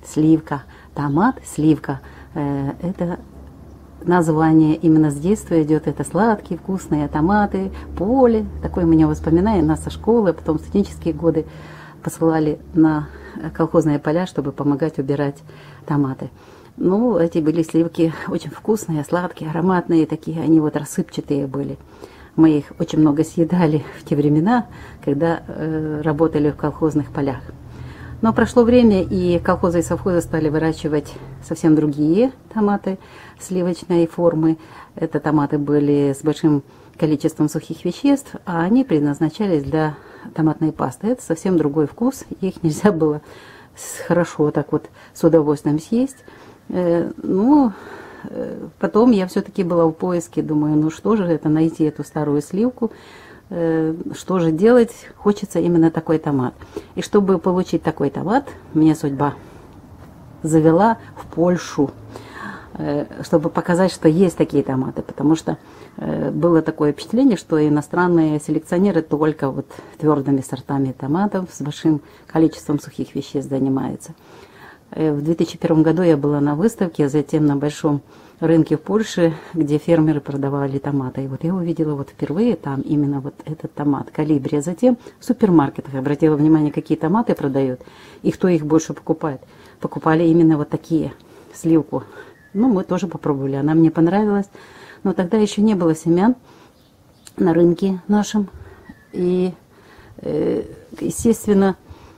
сливка. Томат, сливка. Это название именно с детства идет. Это сладкие, вкусные томаты, поле. Такое у меня воспоминание. Нас со школы, потом в студенческие годы посылали на колхозные поля, чтобы помогать убирать томаты. Ну, эти были сливки очень вкусные, сладкие, ароматные такие. Они вот рассыпчатые были. Мы их очень много съедали в те времена, когда работали в колхозных полях. Но прошло время, и колхозы и совхозы стали выращивать совсем другие томаты сливочной формы. Это томаты были с большим количеством сухих веществ, а они предназначались для томатной пасты. Это совсем другой вкус, их нельзя было хорошо так вот с удовольствием съесть. Ну, потом я все-таки была в поиске, думаю, ну что же это, найти эту старую сливку. Что же делать? Хочется именно такой томат. И чтобы получить такой томат, меня судьба завела в Польшу, чтобы показать, что есть такие томаты. Потому что было такое впечатление, что иностранные селекционеры только вот твердыми сортами томатов с большим количеством сухих веществ занимаются. В 2001 году я была на выставке, а затем на большом рынке в Польше, где фермеры продавали томаты. И вот я увидела вот впервые там именно вот этот томат Колибри. А затем в супермаркетах обратила внимание, какие томаты продают и кто их больше покупает. Покупали именно вот такие, сливку. Ну, мы тоже попробовали, она мне понравилась. Но тогда еще не было семян на рынке нашем. И, естественно,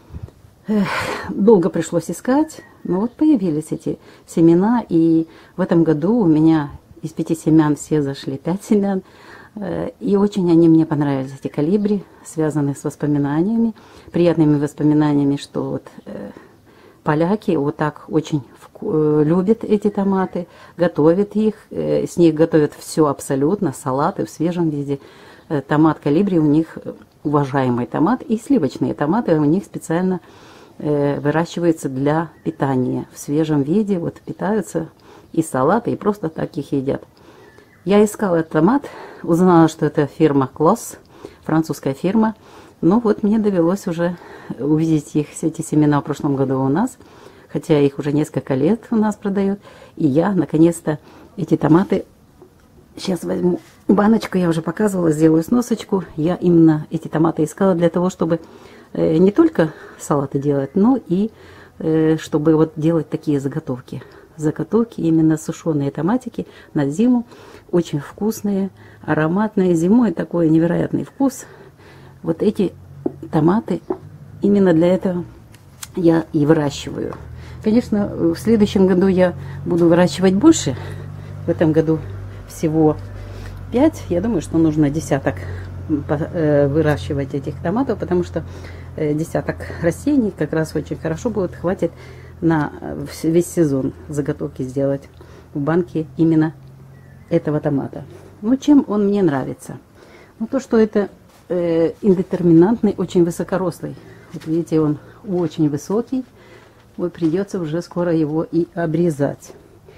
долго пришлось искать, но вот появились эти семена, и в этом году у меня из 5 семян все зашли 5 семян, и очень они мне понравились, эти колибри, связанные с воспоминаниями, приятными воспоминаниями, что вот поляки вот так очень любят эти томаты, готовят их, с них готовят все абсолютно, салаты в свежем виде. Томат колибри у них уважаемый томат, и сливочные томаты у них специально выращиваются для питания в свежем виде, вот питаются и салаты, и просто так их едят. Я искала этот томат, узнала, что это фирма Клосс, французская фирма. Ну вот мне довелось уже увидеть их, эти семена в прошлом году у нас, хотя их уже несколько лет у нас продают. И я наконец-то эти томаты, сейчас возьму баночку, я уже показывала, сделаю сносочку. Я именно эти томаты искала для того, чтобы не только салаты делать, но и чтобы вот делать такие заготовки. Заготовки именно сушеные томатики на зиму, очень вкусные, ароматные. Зимой такой невероятный вкус. Вот эти томаты именно для этого я и выращиваю. Конечно, в следующем году я буду выращивать больше. В этом году всего 5. Я думаю, что нужно десяток выращивать этих томатов, потому что десяток растений как раз очень хорошо будет, хватит на весь сезон заготовки сделать в банке именно этого томата. Ну, чем он мне нравится? Ну, то, что это индетерминантный, очень высокорослый. Вот видите, он очень высокий. Вот придется уже скоро его и обрезать.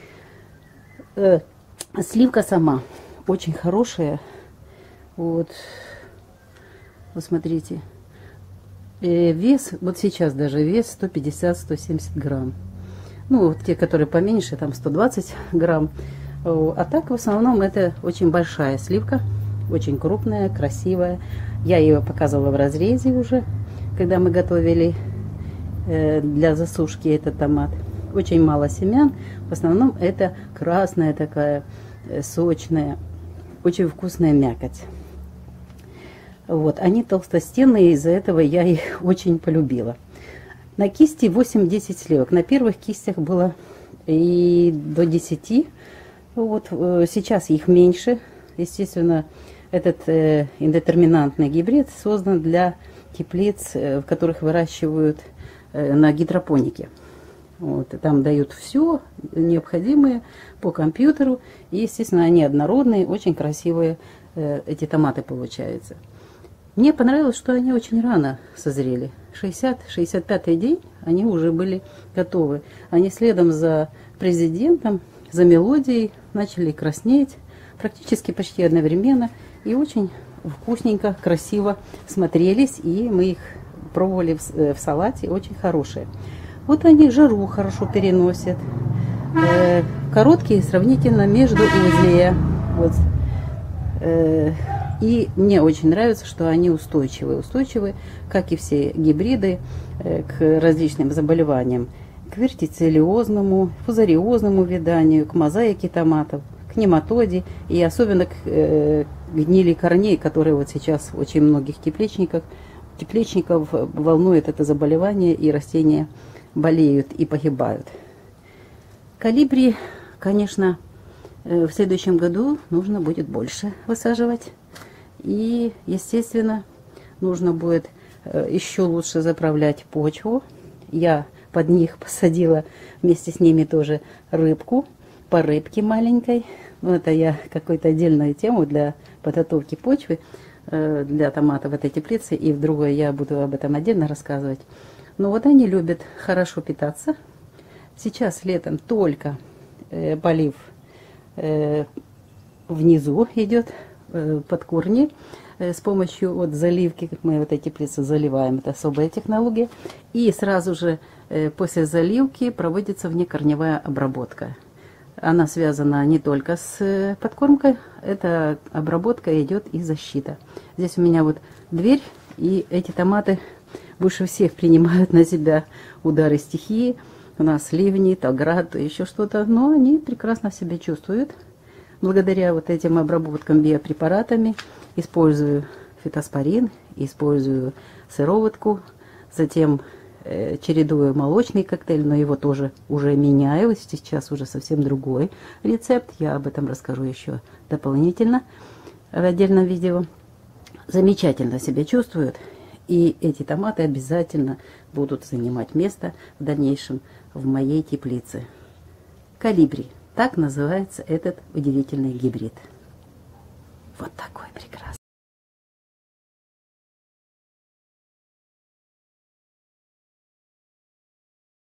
Сливка сама очень хорошая. Вот смотрите. Вес, вот сейчас даже вес 150-170 грамм. Ну, вот те, которые поменьше, там 120 грамм. А так, в основном, это очень большая сливка. Очень крупная, красивая. Я ее показывала в разрезе уже, когда мы готовили для засушки этот томат. Очень мало семян. В основном это красная такая, сочная, очень вкусная мякоть. Вот, они толстостенные, из-за этого я их очень полюбила. На кисти 8-10 сливок. На первых кистях было и до 10. Вот, сейчас их меньше. Естественно, этот индетерминантный гибрид создан для теплиц, в которых выращивают на гидропонике. Вот, и там дают все необходимое по компьютеру. И, естественно, они однородные, очень красивые эти томаты получаются. Мне понравилось, что они очень рано созрели. 60-65 день они уже были готовы. Они следом за президентом, за мелодией начали краснеть практически почти одновременно. И очень вкусненько, красиво смотрелись. И мы их пробовали в салате, очень хорошие. Вот они жару хорошо переносят. Короткие сравнительно междуузлие. Вот. И мне очень нравится, что они устойчивы, как и все гибриды, к различным заболеваниям. К вертицеллиозному, фузариозному виданию, к мозаике томатов, к нематоде и особенно к гнили корней, которые вот сейчас очень многих тепличников волнует это заболевание, и растения болеют и погибают. Колибри, конечно, в следующем году нужно будет больше высаживать. И, естественно, нужно будет еще лучше заправлять почву. Я под них посадила вместе с ними тоже рыбку, по рыбке маленькой. Но это я какую-то отдельную тему для подготовки почвы для томатов в этой теплице. И в другой я буду об этом отдельно рассказывать. Но вот они любят хорошо питаться. Сейчас летом только полив внизу идет под корни с помощью вот заливки, как мы в этой теплице заливаем, это особая технология. И сразу же после заливки проводится внекорневая обработка. Она связана не только с подкормкой, эта обработка идет и защита. Здесь у меня вот дверь, и эти томаты больше всех принимают на себя удары стихии. У нас ливни, то град, то еще что-то, но они прекрасно себя чувствуют. Благодаря вот этим обработкам биопрепаратами использую фитоспорин, использую сыроватку, затем чередую молочный коктейль, но его тоже уже меняю. Сейчас уже совсем другой рецепт. Я об этом расскажу еще дополнительно в отдельном видео. Замечательно себя чувствуют. И эти томаты обязательно будут занимать место в дальнейшем в моей теплице. Колибри. Так называется этот удивительный гибрид. Вот такой прекрасный.